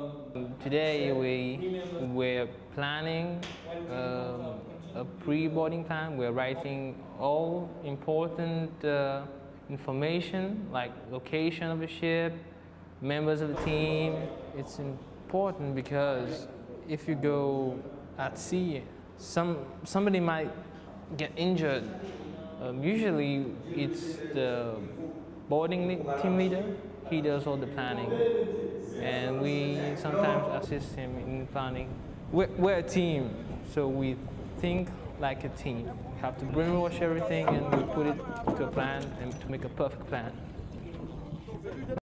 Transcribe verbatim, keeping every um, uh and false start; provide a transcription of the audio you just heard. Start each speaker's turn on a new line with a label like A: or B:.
A: Today we we're planning um, a pre-boarding plan. We're writing all important uh, information like location of the ship, members of the team. It's important because if you go at sea, some somebody might get injured. Um, usually it's the boarding team leader. He does all the planning, and we sometimes assist him in planning. We're, we're a team, so we think like a team. We have to brainwash everything and we put it to a plan and to make a perfect plan.